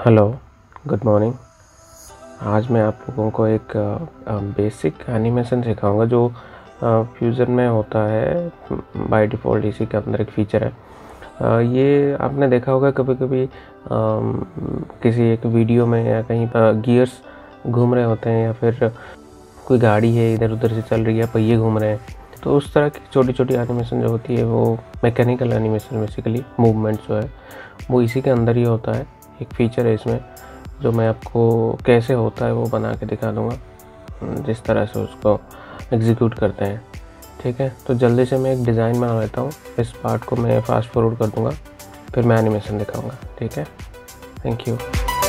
Hello, good morning. आज मैं आप लोगों को एक बेसिक एनिमेशन सिखाऊंगा जो फ्यूज़न में होता है। बाय डिफ़ॉल्ट इसी के अंदर एक फ़ीचर है। ये आपने देखा होगा कभी कभी किसी एक वीडियो में या कहीं गियर्स घूम रहे होते हैं, या फिर कोई गाड़ी है इधर उधर से चल रही है, पहिए घूम रहे हैं। तो उस तरह की छोटी छोटी एनिमेशन जो होती है वो मैकेनिकल एनिमेशन, बेसिकली मूवमेंट जो है वो इसी के अंदर ही होता है। एक फ़ीचर है इसमें जो मैं आपको कैसे होता है वो बना के दिखा दूँगा, जिस तरह से उसको एग्जीक्यूट करते हैं। ठीक है, तो जल्दी से मैं एक डिज़ाइन बना लेता हूँ। इस पार्ट को मैं फास्ट फॉरवर्ड कर दूँगा, फिर मैं एनिमेशन दिखाऊँगा। ठीक है, थैंक यू।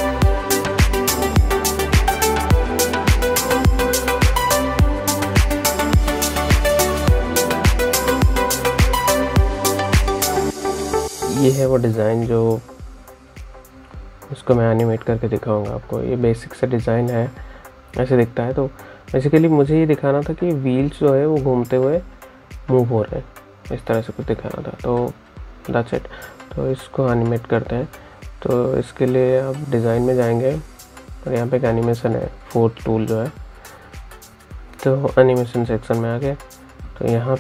ये है वो डिज़ाइन जो इसको मैं एनिमेट करके दिखाऊंगा आपको। ये बेसिक सा डिज़ाइन है, ऐसे दिखता है। तो बेसिकली मुझे ये दिखाना था कि व्हील्स जो है वो घूमते हुए मूव हो रहे हैं, इस तरह से कुछ दिखाना था। तो दैट्स इट। तो इसको एनिमेट करते हैं। तो इसके लिए आप डिज़ाइन में जाएंगे और यहाँ पे एक एनिमेशन है, फोर्थ टूल जो है। तो एनिमेशन सेक्शन में आ गए। तो यहाँ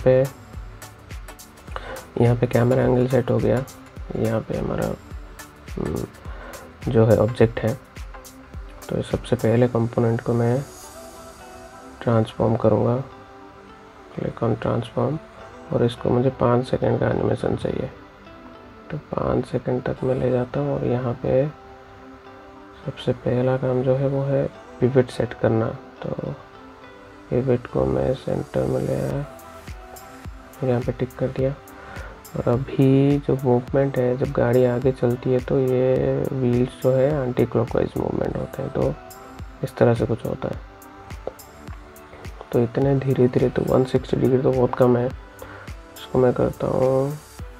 पे कैमरा एंगल सेट हो गया। यहाँ पे हमारा जो है ऑब्जेक्ट है। तो सबसे पहले कंपोनेंट को मैं ट्रांसफॉर्म करूँगा, क्लिक ऑन ट्रांसफॉर्म, और इसको मुझे 5 सेकंड का एनिमेशन चाहिए। तो 5 सेकंड तक मैं ले जाता हूँ। और यहाँ पे सबसे पहला काम जो है वो है पिवट सेट करना। तो पिवट को मैं सेंटर में ले आया, यहाँ पे टिक कर दिया। और अभी जो मूवमेंट है, जब गाड़ी आगे चलती है तो ये व्हील्स जो है एंटी क्लॉकवाइज मूवमेंट होते हैं। तो इस तरह से कुछ होता है। तो इतने धीरे धीरे, तो 160 डिग्री तो बहुत कम है। इसको मैं करता हूँ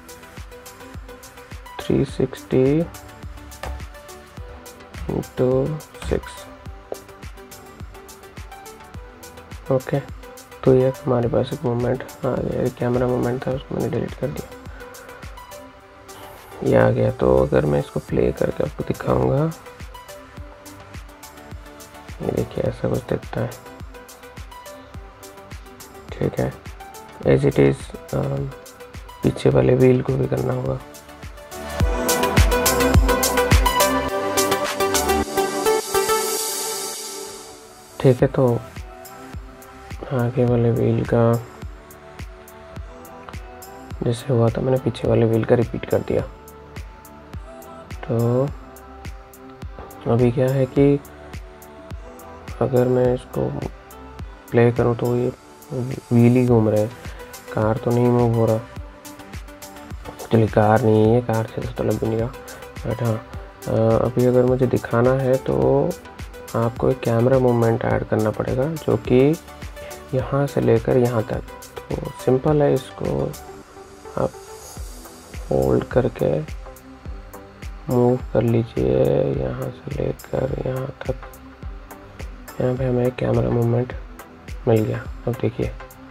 360 × 6। ओके, तो ये हमारे पास एक मूवमेंट आ गया। कैमरा मूवमेंट था, उसको मैंने डिलीट कर दिया, ये आ गया। तो अगर मैं इसको प्ले करके आपको दिखाऊंगा, ये देखिए ऐसा कुछ दिखता है। ठीक है, एज इट इज़ पीछे वाले व्हील को भी करना होगा। ठीक है, तो आगे वाले व्हील का जैसे हुआ था, मैंने पीछे वाले व्हील का रिपीट कर दिया। तो अभी क्या है कि अगर मैं इसको प्ले करूँ तो ये व्हील ही घूम रहे हैं, कार तो नहीं मूव हो रहा। चलिए, कार नहीं है, कार से तो लग भी नहीं रहा। बट हाँ, अभी अगर मुझे दिखाना है तो आपको एक कैमरा मूवमेंट ऐड करना पड़ेगा, जो कि यहाँ से लेकर यहाँ तक। तो सिंपल है, इसको आप होल्ड करके मूव कर लीजिए, यहाँ से लेकर यहाँ तक। यहाँ पे हमें कैमरा मूवमेंट मिल गया। अब देखिए,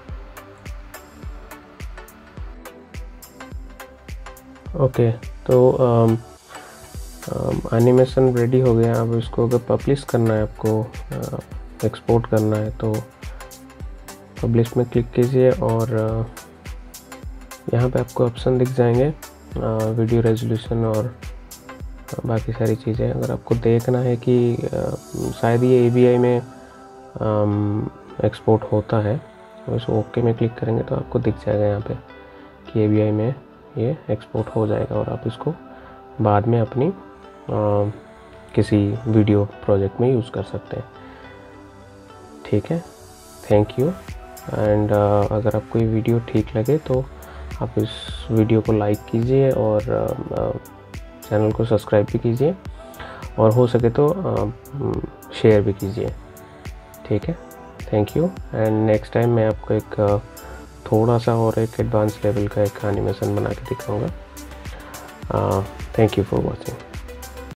ओके, तो एनिमेशन रेडी हो गया। अब इसको अगर पब्लिश करना है, आपको एक्सपोर्ट करना है, तो पब्लिश में क्लिक कीजिए और यहाँ पे आपको ऑप्शन दिख जाएंगे, वीडियो रेजोल्यूशन और बाकी सारी चीज़ें। अगर आपको देखना है कि शायद ये AVI में एक्सपोर्ट होता है, तो इस ओके में क्लिक करेंगे तो आपको दिख जाएगा यहाँ पे कि AVI में ये एक्सपोर्ट हो जाएगा, और आप इसको बाद में अपनी किसी वीडियो प्रोजेक्ट में यूज़ कर सकते हैं। ठीक है, थैंक यू। एंड अगर आपको ये वीडियो ठीक लगे तो आप इस वीडियो को लाइक कीजिए और चैनल को सब्सक्राइब भी कीजिए, और हो सके तो शेयर भी कीजिए। ठीक है, thank you. And next time मैं आपको एक थोड़ा सा और एक एडवांस लेवल का एक एनिमेशन बना के दिखाऊंगा। Thank you for watching.